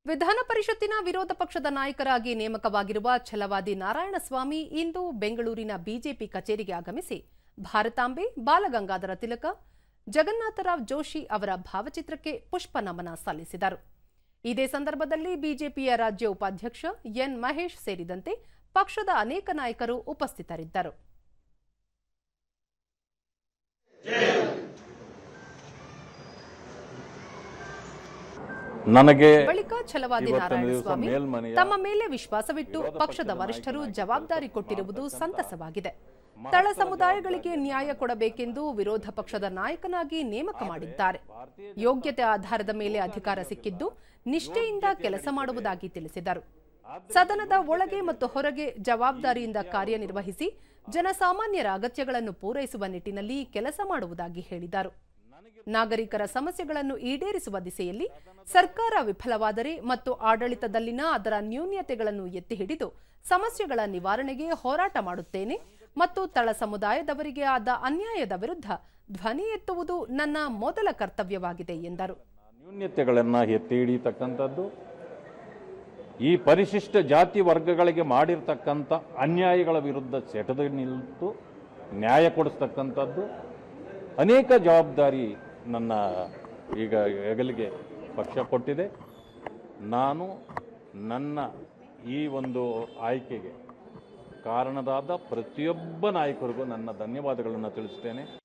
ವಿಧಾನ ಪರಿಷತ್ತಿನ ವಿರೋಧ ಪಕ್ಷದ ನಾಯಕರಾಗಿ ನೇಮಕವಾಗಿರುವ ಛಲವಾದಿ ನಾರಾಯಣಸ್ವಾಮಿ ಇಂದು ಬೆಂಗಳೂರಿನ ಬಿಜೆಪಿ ಕಚೇರಿಗೆ ಆಗಮಿಸಿ ಭಾರತಾಂಬೆ, ಬಾಲಗಂಗಾಧರ ತಿಲಕ, ಜಗನ್ನಾಥರಾವ್ ಜೋಶಿ ಅವರ ಭಾವಚಿತ್ರಕ್ಕೆ ಪುಷ್ಪ ನಮನ ಸಲ್ಲಿಸಿದರು. ಇದೇ ಸಂದರ್ಭದಲ್ಲಿ ಬಿಜೆಪಿಯ ರಾಜ್ಯ ಉಪಾಧ್ಯಕ್ಷ ಎನ್ ಮಹೇಶ್ ಸೇರಿದಂತೆ ಪಕ್ಷದ ಅನೇಕ ನಾಯಕರು ಉಪಸ್ಥಿತರಿದ್ದರು. ಬಳಿಕ ಛಲವಾದಿ ನಾರಾಯಣಸ್ವಾಮಿ ತಮ್ಮ ಮೇಲೆ ವಿಶ್ವಾಸವಿಟ್ಟು ಪಕ್ಷದ ವರಿಷ್ಠರು ಜವಾಬ್ದಾರಿ ಕೊಟ್ಟಿರುವುದು ಸಂತಸವಾಗಿದೆ. ತಳ ಸಮುದಾಯಗಳಿಗೆ ನ್ಯಾಯ ಕೊಡಬೇಕೆಂದು ವಿರೋಧ ಪಕ್ಷದ ನಾಯಕನಾಗಿ ನೇಮಕ ಮಾಡಿದ್ದಾರೆ. ಯೋಗ್ಯತೆ ಆಧಾರದ ಮೇಲೆ ಅಧಿಕಾರ ಸಿಕ್ಕಿದ್ದು ನಿಷ್ಠೆಯಿಂದ ಕೆಲಸ ಮಾಡುವುದಾಗಿ ತಿಳಿಸಿದರು. ಸದನದ ಒಳಗೆ ಮತ್ತು ಹೊರಗೆ ಜವಾಬ್ದಾರಿಯಿಂದ ಕಾರ್ಯನಿರ್ವಹಿಸಿ ಜನಸಾಮಾನ್ಯರ ಅಗತ್ಯಗಳನ್ನು ಪೂರೈಸುವ ನಿಟ್ಟಿನಲ್ಲಿ ಕೆಲಸ ಮಾಡುವುದಾಗಿ ಹೇಳಿದರು. ನಾಗರಿಕರ ಸಮಸ್ಯೆಗಳನ್ನು ಈಡೇರಿಸುವ ದಿಸೆಯಲ್ಲಿ ಸರ್ಕಾರ ವಿಫಲವಾದರೆ ಮತ್ತು ಆಡಳಿತದಲ್ಲಿನ ಅದರ ನ್ಯೂನ್ಯತೆಗಳನ್ನು ಎತ್ತಿ ಹಿಡಿದು ಸಮಸ್ಯೆಗಳ ನಿವಾರಣೆಗೆ ಹೋರಾಟ ಮಾಡುತ್ತೇನೆ ಮತ್ತು ತಳ ಸಮುದಾಯದವರಿಗೆ ಆದ ಅನ್ಯಾಯದ ವಿರುದ್ಧ ಧ್ವನಿ ಎತ್ತುವುದು ನನ್ನ ಮೊದಲ ಕರ್ತವ್ಯವಾಗಿದೆ ಎಂದರು. ನ್ಯೂನ್ಯತೆಗಳನ್ನು ಎತ್ತಿ ಹಿಡಿಯತಕ್ಕಂಥದ್ದು, ಈ ಪರಿಶಿಷ್ಟ ಜಾತಿ ವರ್ಗಗಳಿಗೆ ಮಾಡಿರ್ತಕ್ಕಂಥ ಅನ್ಯಾಯಗಳ ವಿರುದ್ಧ ಸೆಟೆದು ನಿಂತು ನ್ಯಾಯ ಕೊಡಿಸ್ತಕ್ಕಂಥದ್ದು ಅನೇಕ ಜವಾಬ್ದಾರಿ ನನ್ನ ಈಗ ಹೆಗಲಿಗೆ ಪಕ್ಷ ಕೊಟ್ಟಿದೆ. ನಾನು ನನ್ನ ಈ ಒಂದು ಆಯ್ಕೆಗೆ ಕಾರಣರಾದ ಪ್ರತಿಯೊಬ್ಬ ನಾಯಕರಿಗೂ ನನ್ನ ಧನ್ಯವಾದಗಳನ್ನು ತಿಳಿಸುತ್ತೇನೆ.